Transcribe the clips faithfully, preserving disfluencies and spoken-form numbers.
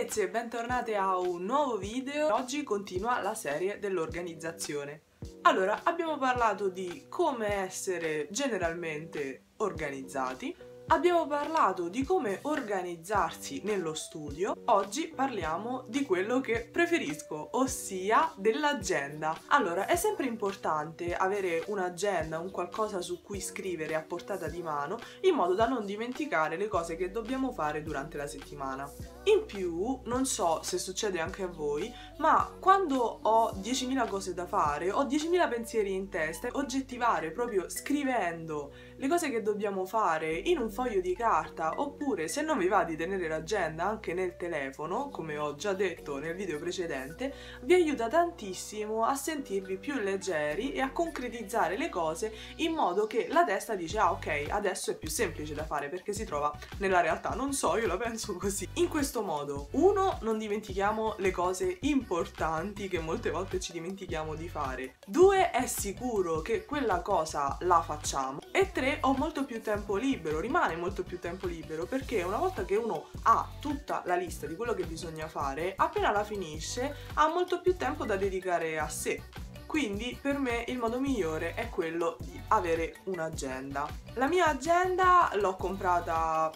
ragazzi e bentornati a un nuovo video. Oggi continua la serie dell'organizzazione. Allora, abbiamo parlato di come essere generalmente organizzati, abbiamo parlato di come organizzarsi nello studio. Oggi parliamo di quello che preferisco, ossia dell'agenda. Allora, è sempre importante avere un'agenda, un qualcosa su cui scrivere a portata di mano, in modo da non dimenticare le cose che dobbiamo fare durante la settimana. In più, non so se succede anche a voi, ma quando ho diecimila cose da fare, ho diecimila pensieri in testa, oggettivare proprio scrivendo le cose che dobbiamo fare in un foglio di carta, oppure se non vi va di tenere l'agenda anche nel telefono, come ho già detto nel video precedente, vi aiuta tantissimo a sentirvi più leggeri e a concretizzare le cose in modo che la testa dice ah ok, adesso è più semplice da fare perché si trova nella realtà. Non so, io la penso così. In questo modo, uno, non dimentichiamo le cose importanti che molte volte ci dimentichiamo di fare. Due, è sicuro che quella cosa la facciamo. E tre, ho molto più tempo libero, rimane molto più tempo libero, perché una volta che uno ha tutta la lista di quello che bisogna fare, appena la finisce ha molto più tempo da dedicare a sé. Quindi per me il modo migliore è quello di avere un'agenda. La mia agenda l'ho comprata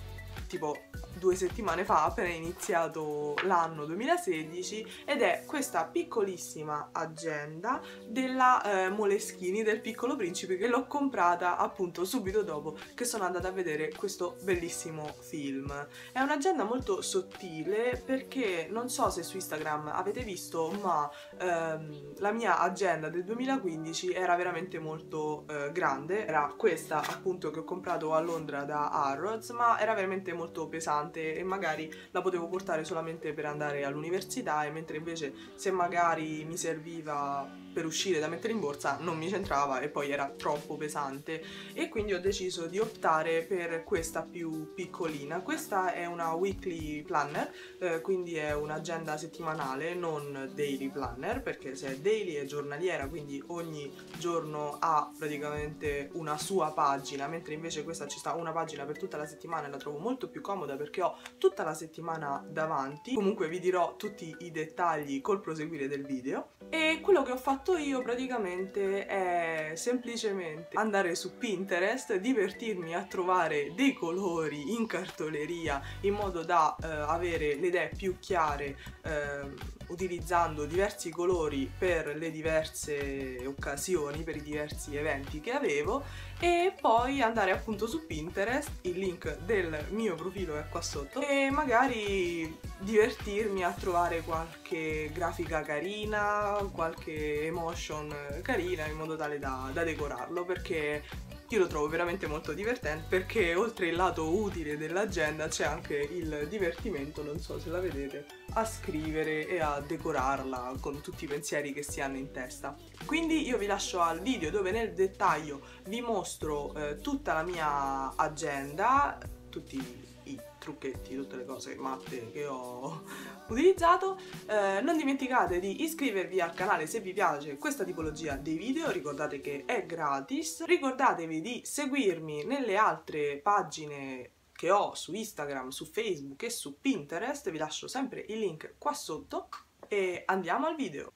tipo due settimane fa, appena iniziato l'anno duemilasedici, ed è questa piccolissima agenda della eh, Moleskine, del Piccolo Principe, che l'ho comprata appunto subito dopo che sono andata a vedere questo bellissimo film. È un'agenda molto sottile perché non so se su Instagram avete visto, ma ehm, la mia agenda del duemilaquindici era veramente molto eh, grande. Era questa appunto che ho comprato a Londra da Harrods, ma era veramente molto pesante e magari la potevo portare solamente per andare all'università, e mentre invece se magari mi serviva per uscire da mettere in borsa non mi c'entrava e poi era troppo pesante, e quindi ho deciso di optare per questa più piccolina. Questa è una weekly planner, eh, quindi è un'agenda settimanale, non daily planner, perché se è daily è giornaliera, quindi ogni giorno ha praticamente una sua pagina, mentre invece questa ci sta una pagina per tutta la settimana e la trovo molto più comoda perché ho tutta la settimana davanti. Comunque vi dirò tutti i dettagli col proseguire del video. E quello che ho fatto io praticamente è semplicemente andare su Pinterest, divertirmi a trovare dei colori in cartoleria in modo da eh, avere le idee più chiare, eh, utilizzando diversi colori per le diverse occasioni, per i diversi eventi che avevo, e poi andare appunto su Pinterest, il link del mio profilo è qua sotto, e magari divertirmi a trovare qualche grafica carina, qualche emotion carina, in modo tale da, da decorarlo, perché io lo trovo veramente molto divertente, perché oltre il lato utile dell'agenda c'è anche il divertimento, non so se la vedete, a scrivere e a decorarla con tutti i pensieri che si hanno in testa. Quindi io vi lascio al video dove nel dettaglio vi mostro eh, tutta la mia agenda, tutti i trucchetti, tutte le cose matte che ho utilizzato. Eh, non dimenticate di iscrivervi al canale se vi piace questa tipologia di video, ricordate che è gratis. Ricordatevi di seguirmi nelle altre pagine che ho su Instagram, su Facebook e su Pinterest, vi lascio sempre il link qua sotto, e andiamo al video.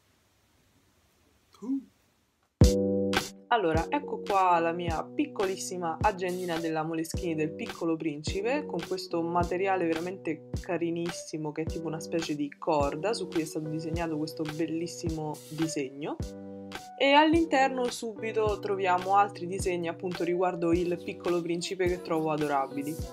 Uh. Allora, ecco qua la mia piccolissima agendina della Moleskine del Piccolo Principe, con questo materiale veramente carinissimo che è tipo una specie di corda su cui è stato disegnato questo bellissimo disegno, e all'interno subito troviamo altri disegni appunto riguardo il Piccolo Principe che trovo adorabili.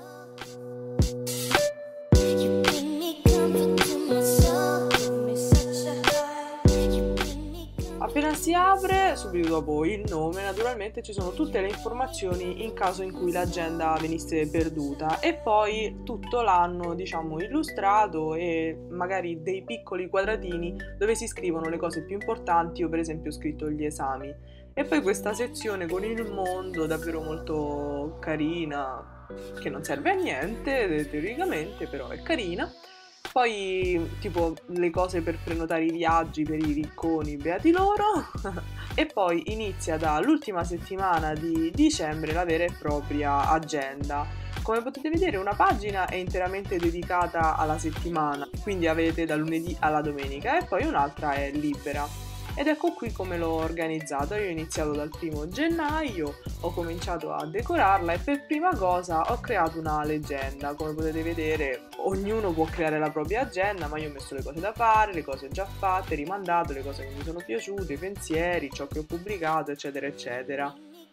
Appena si apre, subito dopo il nome, naturalmente ci sono tutte le informazioni in caso in cui l'agenda venisse perduta, e poi tutto l'anno, diciamo, illustrato, e magari dei piccoli quadratini dove si scrivono le cose più importanti. Io per esempio ho scritto gli esami. E poi questa sezione con il mondo davvero molto carina, che non serve a niente teoricamente, però è carina. Poi tipo le cose per prenotare i viaggi per i ricconi, beati loro. E poi inizia dall'ultima settimana di dicembre la vera e propria agenda. Come potete vedere una pagina è interamente dedicata alla settimana, quindi avete dal lunedì alla domenica, e poi un'altra è libera. Ed ecco qui come l'ho organizzata. Io ho iniziato dal primo gennaio, ho cominciato a decorarla e per prima cosa ho creato una leggenda. Come potete vedere ognuno può creare la propria agenda, ma io ho messo le cose da fare, le cose già fatte, rimandato, le cose che mi sono piaciute, i pensieri, ciò che ho pubblicato, eccetera eccetera.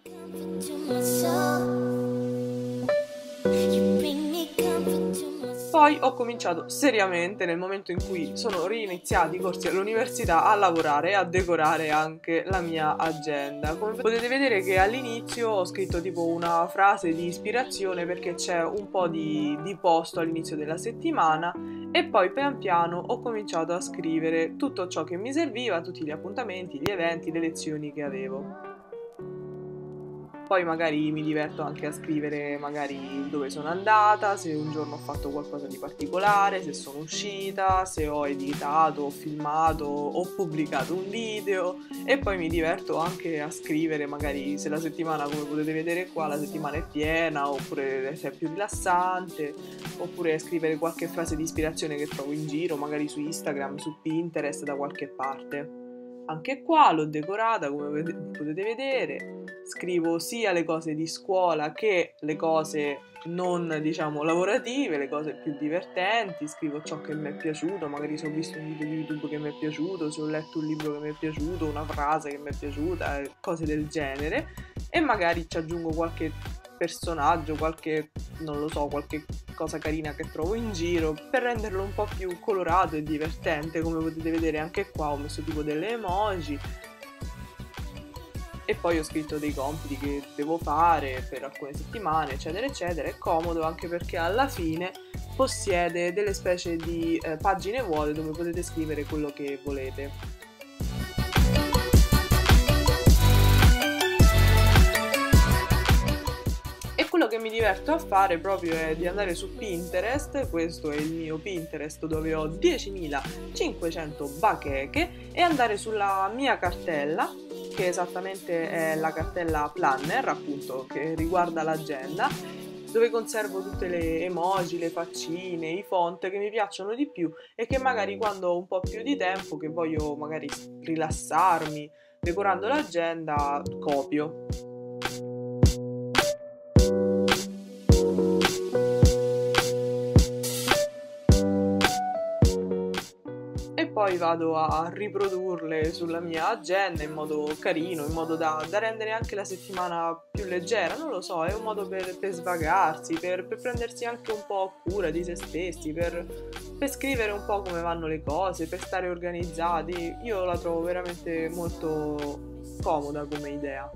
Poi ho cominciato seriamente, nel momento in cui sono riniziati i corsi all'università, a lavorare e a decorare anche la mia agenda. Come potete vedere che all'inizio ho scritto tipo una frase di ispirazione perché c'è un po' di, di posto all'inizio della settimana, e poi pian piano ho cominciato a scrivere tutto ciò che mi serviva, tutti gli appuntamenti, gli eventi, le lezioni che avevo. Poi magari mi diverto anche a scrivere magari dove sono andata, se un giorno ho fatto qualcosa di particolare, se sono uscita, se ho editato, ho filmato, ho pubblicato un video, e poi mi diverto anche a scrivere magari se la settimana, come potete vedere qua, la settimana è piena, oppure se è più rilassante, oppure scrivere qualche frase di ispirazione che trovo in giro, magari su Instagram, su Pinterest, da qualche parte. Anche qua l'ho decorata, come potete vedere. Scrivo sia le cose di scuola che le cose non, diciamo, lavorative, le cose più divertenti. Scrivo ciò che mi è piaciuto, magari se ho visto un video di YouTube che mi è piaciuto, se ho letto un libro che mi è piaciuto, una frase che mi è piaciuta, cose del genere. E magari ci aggiungo qualche personaggio, qualche, non lo so, qualche cosa carina che trovo in giro per renderlo un po' più colorato e divertente. Come potete vedere anche qua ho messo tipo delle emoji, e poi ho scritto dei compiti che devo fare per alcune settimane, eccetera eccetera. È comodo anche perché alla fine possiede delle specie di eh, pagine vuote dove potete scrivere quello che volete. Quello che mi diverto a fare proprio è di andare su Pinterest. Questo è il mio Pinterest dove ho diecimilacinquecento bacheche, e andare sulla mia cartella, che esattamente è la cartella planner, appunto, che riguarda l'agenda, dove conservo tutte le emoji, le faccine, i font che mi piacciono di più e che magari quando ho un po' più di tempo, che voglio magari rilassarmi decorando l'agenda, copio. Poi vado a riprodurle sulla mia agenda in modo carino, in modo da, da rendere anche la settimana più leggera. Non lo so, è un modo per, per svagarsi, per, per prendersi anche un po' cura di se stessi, per, per scrivere un po' come vanno le cose, per stare organizzati. Io la trovo veramente molto comoda come idea.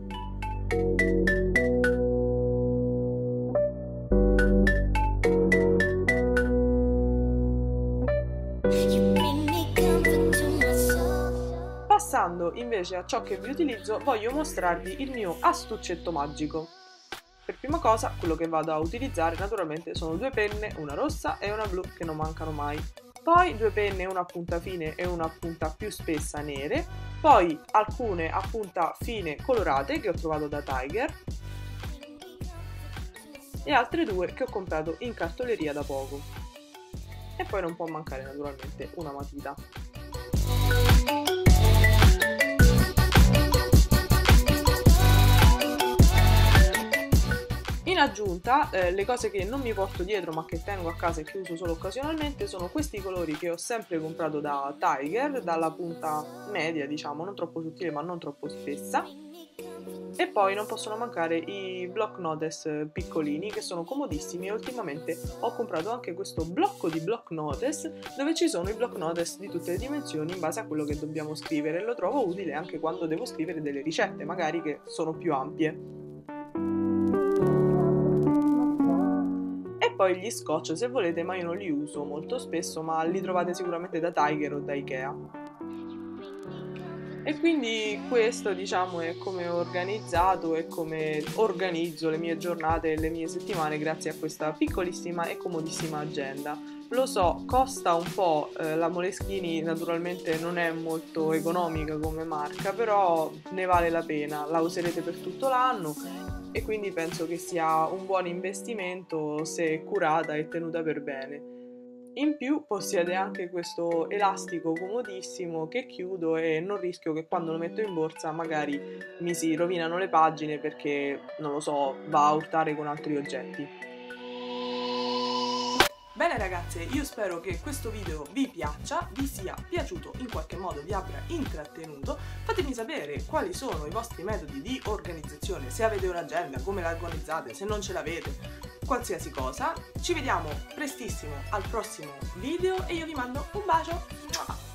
Passando invece a ciò che vi utilizzo, voglio mostrarvi il mio astuccetto magico. Per prima cosa, quello che vado a utilizzare naturalmente sono due penne, una rossa e una blu, che non mancano mai. Poi due penne, una a punta fine e una a punta più spessa nere. Poi alcune a punta fine colorate che ho trovato da Tiger. E altre due che ho comprato in cartoleria da poco. E poi non può mancare naturalmente una matita. In aggiunta, eh, le cose che non mi porto dietro ma che tengo a casa e che uso solo occasionalmente sono questi colori che ho sempre comprato da Tiger, dalla punta media, diciamo, non troppo sottile ma non troppo spessa. E poi non possono mancare i block notice piccolini, che sono comodissimi, e ultimamente ho comprato anche questo blocco di block notice dove ci sono i block notice di tutte le dimensioni in base a quello che dobbiamo scrivere, e lo trovo utile anche quando devo scrivere delle ricette magari che sono più ampie. E poi gli scotch se volete, ma io non li uso molto spesso, ma li trovate sicuramente da Tiger o da Ikea. E quindi questo, diciamo, è come ho organizzato e come organizzo le mie giornate e le mie settimane grazie a questa piccolissima e comodissima agenda. Lo so, costa un po', eh, la Moleschini naturalmente non è molto economica come marca, però ne vale la pena, la userete per tutto l'anno e quindi penso che sia un buon investimento se curata e tenuta per bene. In più possiede anche questo elastico comodissimo che chiudo e non rischio che quando lo metto in borsa magari mi si rovinano le pagine perché, non lo so, va a urtare con altri oggetti. Bene ragazze, io spero che questo video vi piaccia, vi sia piaciuto, in qualche modo vi abbia intrattenuto. Fatemi sapere quali sono i vostri metodi di organizzazione, se avete un'agenda, come la organizzate, se non ce l'avete, qualsiasi cosa. Ci vediamo prestissimo al prossimo video e io vi mando un bacio.